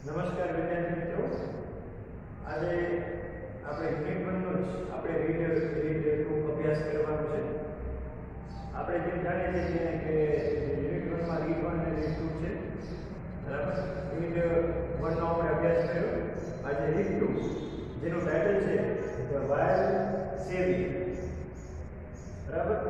નમસ્કાર વિદ્યાર્થી મિત્રો, આજે આપણે યુનિટ 1 નો આપણે રીડ ટુ અભ્યાસ કરવાનો છે. આપણે જેમ જાણીએ છીએ કે યુનિટ 1 માં રીડ 1 અને રીડ 2 છે, બરાબર. રીડ 1 નો આપણે અભ્યાસ કર્યો. આજે રીડ 2 જેનું ટાઇટલ છે ધ વાઇલ્ડ સેવિયર, બરાબર.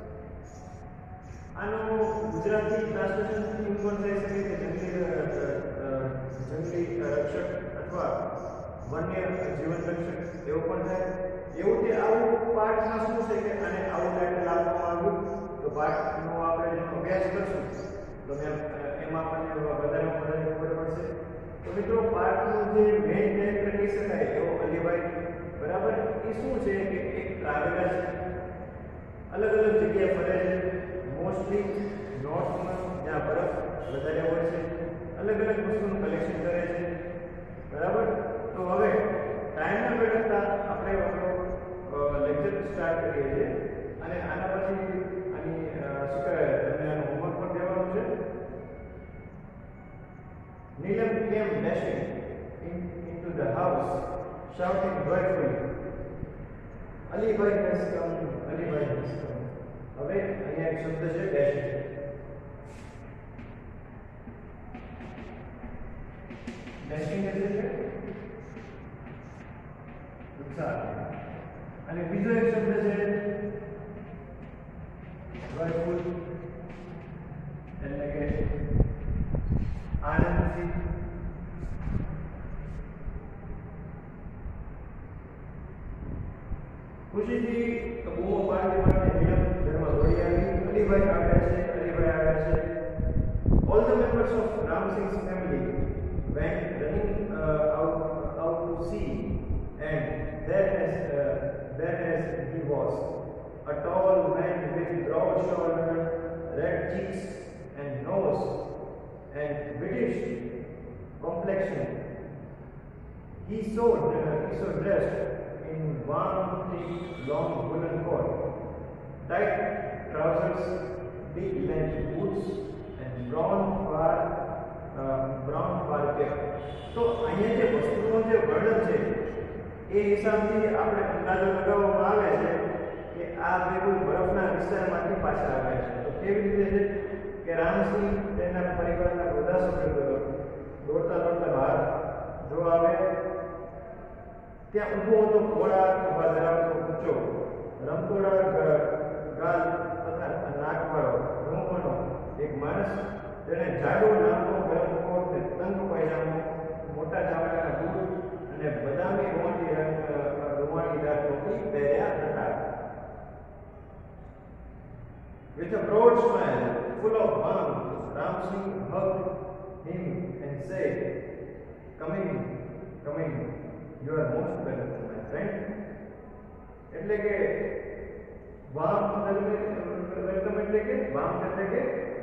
આનો ગુજરાતી ટ્રાન્સલેશન એવું પણ થઈ શકે કે જંગલી રક્ષક અથવા વન્ય જીવન રક્ષક એવું પણ થાય. એવું કે આવું પાઠમાં શું છે કે આને આવું ટાઇટલ આપવામાં આવ્યું તો પાઠનો આપણે જેનો અભ્યાસ કરશું તો એમાં આપણને વધારે ખબર પડશે. તો મિત્રો, પાઠનું જે મેઇન કેરેક્ટર કહી શકાય એવો અલીભાઈ, બરાબર, એ શું છે કે એક ટ્રાવેલર છે, અલગ અલગ જગ્યાએ ફરે છે. મોસ્ટલી નોર્થમાં જ્યાં બરફ વધારે હોય છે, અલગ અલગ વસ્તુનું કલેક્શન કરે છે, બરાબર. તો હવે ટાઈમના વેળવતા આપણે આપણો લેક્ચર સ્ટાર્ટ કરીએ છીએ અને આના પછી આની શું કહેવાય તમને આનું હોમવર્ક પણ દેવાનું છે. નીલમ came dashing into the house, shouting joyfully, "Alibai has come, Alibai has come." હવે અહીંયા એક શબ્દ છે ડેશિંગ. ડેશિંગ એટલે છે ઉત્સાહ. અને બીજો એક શબ્દ છે જોયફુલ એટલે કે આનંદથી. ખુશીથી બૂમો પાડતી નીલમ ઘરમાં દોડી આવી. અલીભાઈ આવ્યા છે, અલીભાઈ આવ્યા છે. All the members of Ram Singh's family went running out to see, and there as he was, a tall man with broad shoulders, red cheeks and nose, and British complexion. He so dressed in warm, thick, long woolen coat, tight trousers, big length boots, and brown fur cap. તો અહીંયા જે વસ્તુનું જે વર્ણન છે એ હિસાબથી આપણે અંદાજો લગાવવામાં આવે છે કે આ બે કોઈ બરફના વિસ્તારમાંથી પાછા આવ્યા છે. તો કેવી રીતે છે કે રામસિંહ તેના પરિવારના બધા સભ્યો દોડતા બહાર જો આવે ત્યાં ઊભો હતો ઘોડા ઉભા ધરાવતો ઊંચો રમતોડા ગાલ તથા નાકવાળો રૂમનો એક માણસ, તેણે જાડો લાંબો ગરમ કોટ ને તંગ પાયજામો, મોટા ચામડાના બૂટ અને બદામી રૂમાળીદાર ટોપી પહેર્યા હતા. With a broad smile full of warmth, Ram Singh hugged him and said, "Come in, you are most welcome, my friend." એટલે કે વેલકમ એટલે કે વાર્મ એટલે કે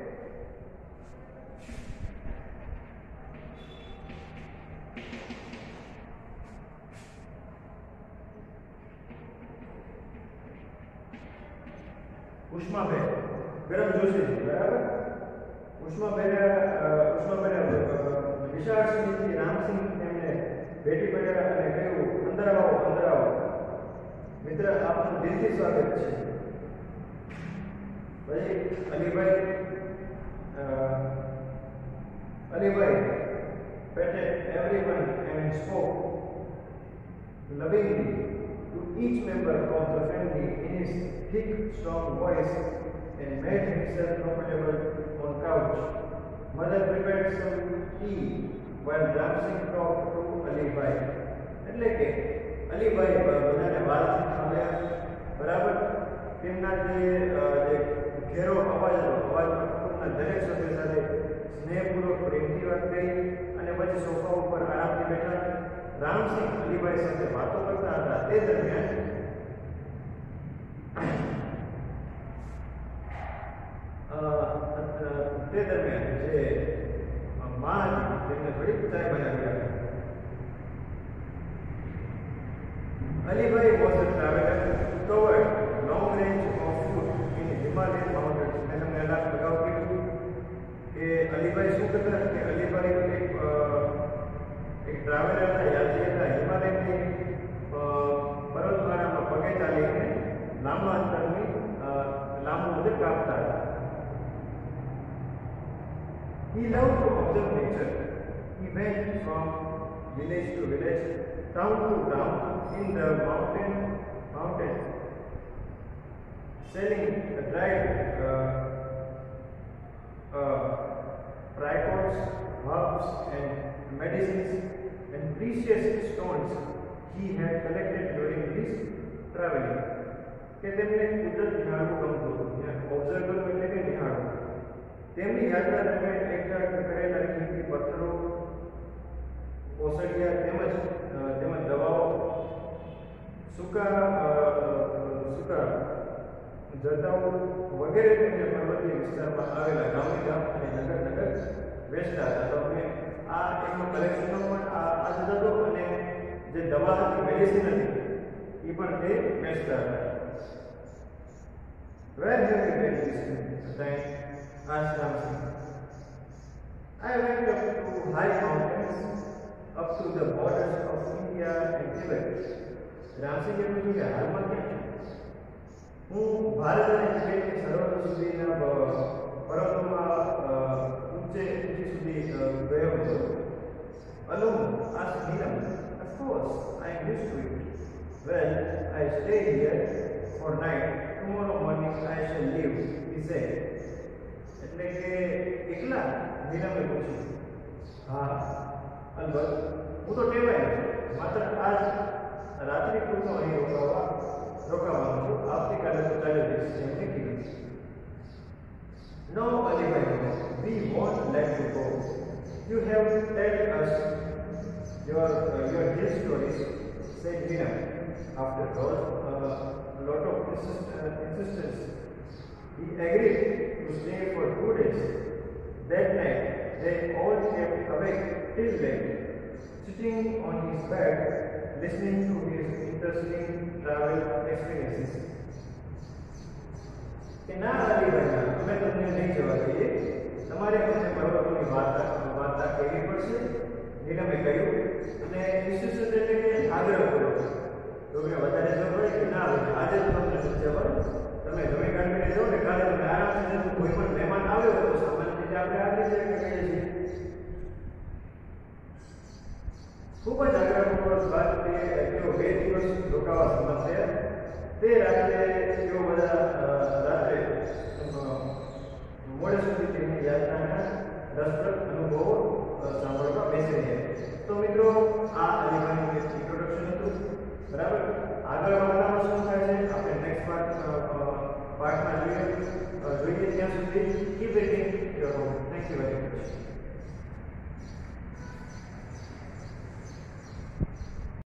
ઉષ્માભેર, ગરમ જોશી, બરાબર. ઉષ્માભેર વિશાળ સ્મિતથી રામસિંહ તેમને ભેટી પડ્યા અને કહ્યું, અંદર આવો. મિત્ર, આપનું દિલથી સ્વાગત છે. પછી Alibhai petted everyone and spoke lovingly to each member of the family in his thick, strong voice and made himself comfortable on couch. Mother prepared some tea while Ramsingh talked to Alibai. એટલે કે અલીભાઈ બધાને વાલથી સાંભળ્યા, બરાબર. તેમના જે ઘેરો અવાજના દરેક સભ્ય સાથે સ્નેહપૂર્વક પ્રેમથી વાત કરી અને પછી સોફા ઉપર આરામથી બેઠા. રામસિંહ અલીભાઈ સાથે વાતો કરતા હતા. તે દરમિયાન જે માં હતી તેમને ઘડી ચાય બનાવી આપી. Alibhai was a traveler who covered long range of food in Himalayan mountains. મેં અગાઉ કીધું કે અલીભાઈ શું કરતા કે અલીભાઈ એક He loved to observe nature. He went from village to village, town to town, in the mountain, selling dried tripods, herbs, and medicines and precious stones he had collected during his traveling. કે તેમને કુદરત નિહાળવું ગમતું હતું. Observe કરવું એટલે કે નિહાળવું. તેમની યાત્રા દરમિયાન એકઠા કરેલા કિંમતી પથ્થરો, ઓસડિયા તેમજ દવાઓ, સૂકા જરદાઓ વગેરે તેમને પર્વતીય વિસ્તારમાં આવેલા ગામ અને નગર વેચતા હતા. તો અમે આ એમનો કલેક્શનનો પણ આ જતો હતો અને જે દવા હતી, મેડિસિન હતી, એ પણ તે વેચતા હતા. Where have you been this time? Asked Ramsing. I went up to high mountains, up to the borders of India and Tibet. Ramsing એ પૂછ્યું કે હાલમાં ક્યાં છે? હું ભારત અને તિબેટની સરહદ સુધીના પર્વતોમાં ઊંચી સુધી ગયો હતો. Alone, asked Neelam. Of course, I am used to it. Well, I stay here for night. Tomorrow morning I shall leave, he said. એટલે કે એકલા? નીલમે પૂછ્યું. હા, અલબત્ત. હું તો ટેવાયેલો છું. માત્ર આજ રાત્રિ પૂરતો અહીં રોકાવાનું છું. આવતીકાલે તો ચાલી જઈશ, એમને કીધું. No, Alibhai, we won't let you go. You have told us your hill stories, said Neelam. After a lot of insistence, he agreed to stay for 2 days. That night, they all kept awake till late, sitting on his bed, listening to his interesting travel experiences. કે ના અલીભાઈ, અમે તમને નહીં જવા દઈએ. તમારે અમને પર્વતોની વાર્તા કહેવી પડશે, નીલમે કહ્યું. અને ઇન્સ્ટ્રક્શન એટલે કે આગ્રહ કર્યો. તો કે વધારે જરૂર હોય કે ના હોય, આજે તો તમને નથી જવાનું. તમે જમી કાઢીને જાઓ ને કાલે તમે આરામથી જજો. કોઈ પણ મહેમાન આવ્યો હોય તો સામાન્ય રીતે આપણે આગળ જઈને કહીએ છીએ. ખૂબ જ આગ્રહપૂર્વક બાદ તેઓ 2 દિવસ રોકાવા સંમત થયા. તે રાત્રે તેઓ બધા રાત્રે મોડે સુધી તેમની યાત્રાના રસપ્રદ અનુભવો સાંભળવા બેસી રહ્યા. તો મિત્રો, આ અલીભાઈનું ઇન્ટ્રોડક્શન હતું. બરાબર. આગળ વાર્તામાં શું થાય છે આપણે નેક્સ્ટ પાર્ટમાં જોઈએ. ત્યાં સુધી keep reading your home. Thank you very much.